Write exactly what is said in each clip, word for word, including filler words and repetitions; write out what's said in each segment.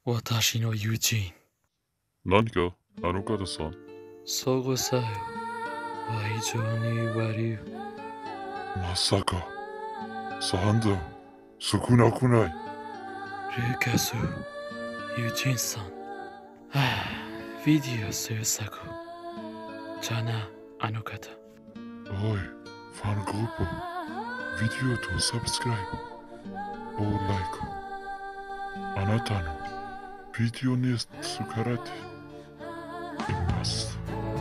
私の友人。 何かあの方さん。 そこさえは非常に悪い。 まさか、さんだ。少なくない。 ルーカス、友人さん。はあ、ビデオ制作。じゃあな、あの方。 おい、ファングループ、ビデオとサブスクライブ、おライク。あなたのビデオに疲れています。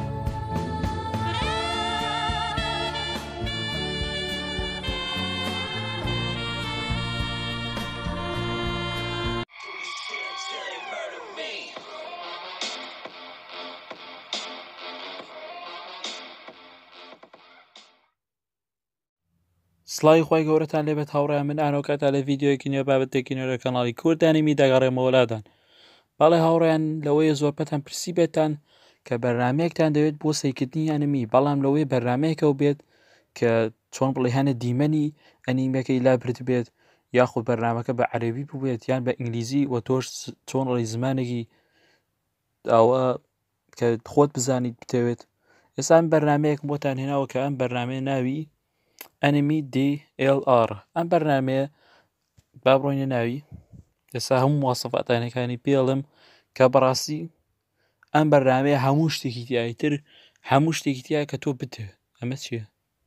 سڵاوی خۆی گەورەتان لێبێت هاوڕێیان من ئانۆکاتە لە ڤیددیۆیەکی نوێ بابەتێکی نوێ لە کەناڵی کوردانیمی دەگەڕێمە وەلادان. بەڵێ هاوڕێیان لەوەیە زۆر پەتان پرسی بێتان کە بەرنمەیەکتان دەوێت بۆ سەیکردنی ئەنمی، بەڵام لەوەی بەرنمەیەکەوە بێت کە چۆن بڵێ هەنە دیمەنی ئەنیمەکەی لابرد بێت، یاخود بەرنمەکە بە عەرەبی ببێت یان بە ئینگلیزی و تۆش چۆن ڕێی زمانێکی ئەوە کە خۆت بزانیت بتەوێت. ئێستا ئەم بەرنمەیەک بۆتان هێناوە کە ئەم بەرنمەیە ناوی ئەنمی دی ئێل ئار. ئەم بەرنمەیە با بڕۆینە ناوی. ئێستا هەموو مواصفاتانەکانی پێڵم کە بەڕاستی ئەم بەرنمەیە هەموو شتێکی تایە، تر هەموو شتێکی تایە کە تۆ بتەوێت. ئەمە چییە؟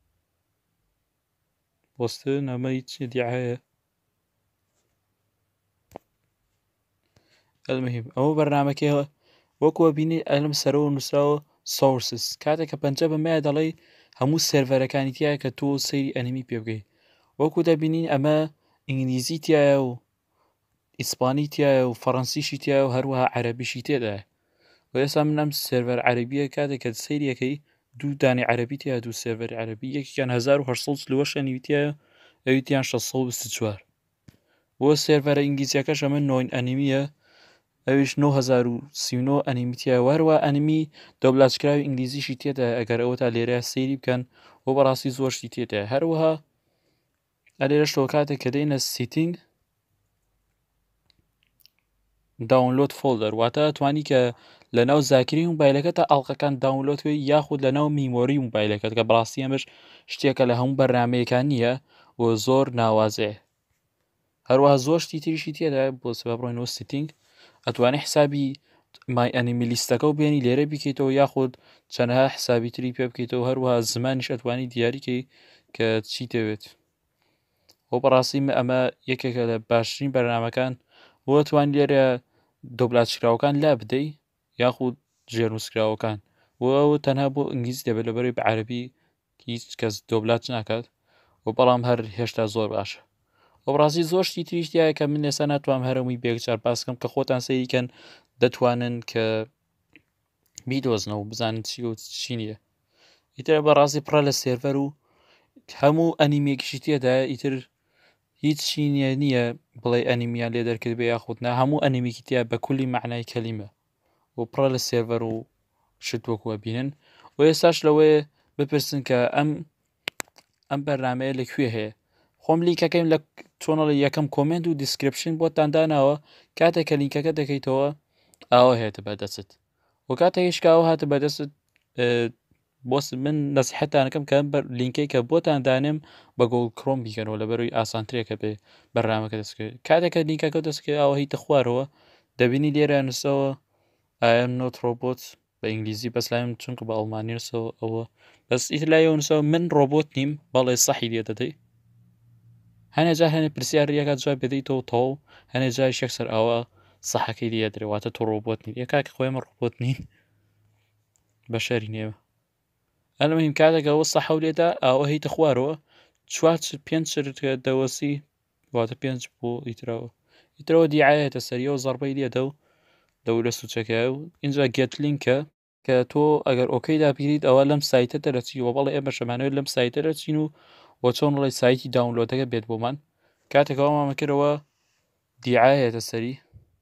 بۆستن ئەمە هیچ دیعایە. ئەلمەهیم ئەوە بەرنمەکەیەوە وەکووە بینی ئەلم سەرەوە نووسراوە سۆرسس. کاتێک کە پەنجە بەمایە دەڵێ هەموو سێڤەرەکانی تایە کە تۆ سەیری ئەنیمی پێ بکەیت. وەکو دەبینین ئەمە ئینگلیزی تایە و ئیسپانی تایە و فەڕەنسیشی تایە و هەروەها عەرەبیشی تێدایە. و ئێستا من ئەم سێڤەر عەرەبیە کاتێک کە سەیریەکەی دوو دانی عەرەبی تایە، دوو سێڤەری عەرەبی، یەکێکیان هەزار و هەشت سەد و چل ئەنیوی تایە، ئەویتیان شەش سەد و بیست و چوار. بۆ سێڤەرە ئینگلیزیەکەش ئەمە نۆین ئەنیمیە، ئەویش نۆ هەزار و سی و نۆ ئەنیمی تایە. و هەروە ئەنیمی دۆبلاژکراوی ئینگلیزیشی تێدایە ئەگەر ئەوە تا لێرەیە سەیری بکەن بۆ بەڕاستی زۆرشتی تێدایە. هەروەها ئەلێرەشەوە کاتێک کە دەینە سیتینگ داونلۆد فۆلدەر، واتە توانی کە لە ناو زاکری مۆبایلەکەت تا ئەڵقەکان داونلۆدکەوی یاخود لە ناو میمۆری مۆبایلەکەت، کە بەڕاستی ئەمەش شتێکە لە هەموو بەرنمەیەکان نییە و زۆر ناوازەیە. هەروەها زۆر شتی تریشی تێدایە. بۆ سبب بڕۆینەوە سیتینگ، ئەتوانێت حسابی مای ئەنیمی لیستەکە و بێنی لێرە بکەیتەوە یاخود چەندەها حسابی تری پێ بکەیتەوە. هەروەها زمانیش ئەتوانی دیاریکەی کە چی دەوێت. بۆ بەڕاستی ئەمە یەکێکە لە باشترین بەرنمەکان بۆ توان لێرە دۆبلاژکراوەکان لا بدەی یاخود ژێرنووسکراوەکان. و ئەوە تەنها بۆ ئینگلیزی دەبێت لەبەرەوەی بە عەرەبی هیچ کەس دۆبلاژ ناکات و بەڵام هەر هێشتا زۆر باشە. بۆ بەڕاستی زۆر شتی تریش تایە کە من ئێستا ناتوانم هەرمووی بێکجار باس بکەم کە خۆتان سەیریکەن دەتوانن کە بیدۆزنەوە و بزانن چی و چی نییە. ئیتر بەڕاستی پڕە لە سێڤەر و هەموو ئەنیمێکیشی تێدایە. ئیتر هیچ چینیە نییە بڵێ ئەنیمیان لێ دەرکرد بێ یاخودنا، هەموو ئەنیمێکی تایە بە کولی معنای کەلیمە و پڕە لە سێڤەر و شت وەکووە بینن. و ئێستاش لەوەیە بپرسن کە ئەم ئەم بەرنمەیە لەکوێ هەیە. خۆم لیکەکەیم لە چۆنەڵی یەکەم کۆمنت و دیسکرپشن بۆتان داناوە. کاتێک کە لینکەکە دەکەیتەوە ئاوە هێتە بەدەست و کاتێکیش کاوە هاتە بەدەست بۆس من نەسیحەتانەکەم کە ئەم لینکەی کە بۆتان دانێم بە گۆڵ کڕۆم بیکەنەوە لەبەرەوەی ئاسانترێکە بێ بەرنامەکە دەستکرێت. کاتێککە لینکەکە دەستکرێت ئەوە هیتە خوارەوە دەبینی لێرە نووسەوە ئایم نۆت ڕۆبۆت بە ئینگلیزی، بەس لایم چونکە بە ئەڵمانی نووسەوە ئەوە بەس ئیتر لایەوە نووسەوە من ڕۆبۆت نیم، بەڵێ سەحی لێ دەدەی. هەنێجا هەنێ پرسیارەکە جواب بدەیتەوە تەواو، هەنێجای شەکسەر ئەوە سەحەکەی لێ دەرێواتە تۆ ڕۆبۆت نین. یەکاکە خۆی ئەمە ڕۆبۆت نین بە شەری نێوە. ئەلمەهیم کاتێک ئەوە سەحە لێدا ئەوە هیتە خوارەوە چوار پێنج شتکە دەوەسی واتە پێنج بۆ ئیترەوە. ئیترەوە دیعایەتە سەریەوە زەڕبەی لێدە و دەورە سوچەکە و اینجا گێت لینکە کە تۆ ئەگەر ئۆکەی دابگیریت ئەوە لەم سایتە دەرەچیوە. بەڵێ ئێمە شەمانەوێت لەم سایتە دەرەچین و وە چۆن ڕێی سایتی داونلۆدەکە بێت بۆمان. کاتێکەوە مامەکردەوە دیعایەتە سەری.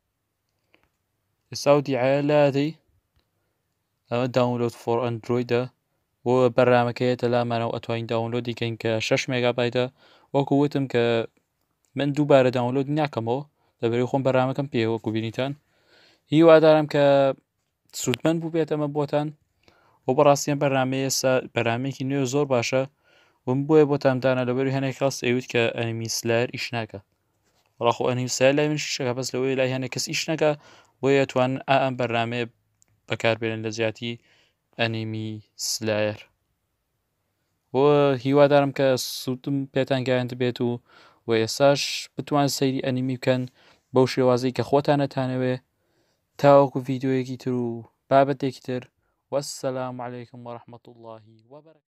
ئێستا و دیعایە لادەی ئەمە داونلۆد فۆر ئەندرویدە بۆ بەرنامەکەیەتە لامانەوە ئەتوانین داونلۆدی کەین کە شەش مێگابایتە. وەکو وتم کە من دووبارە داونلۆدی ناکەمەوە لەبەرەوەی خۆم بەرنامەکەم پێوەکو بینیتان هیوادارم کە سوودمەند بوو بێتەمە بۆتان بۆ بەڕاستیان بەرنامەیە بەرنمەیەکی نوێ زۆر باشە وم بۆیە بۆتاندانە لەبەروی هەنێک ڕاست ئەوت کە ئەنیمی سلایر ئیش ناکە ڕاخۆ ئەنیم سلایر لای من شەکە بەس لەوەی لای هەنێک کەس ئیش نەکە بۆیە توان ئەم بەرنامەیە بەکاربێنن لە زیاتی ئەنیمی سلایر بۆ هیوادارم کە سوودم پێتان گەیاند بێت و و ئێساش بتوان سەیری ئەنیمی بکەن بەو شێوازەی کە خۆتانەتانەوێ تاوەکو ڤیددیۆیەکی تر و بابەتێکی تر وەسەلام عەلەیکم وەڕەحمەتوڵڵاهی وەبەرەکاتوه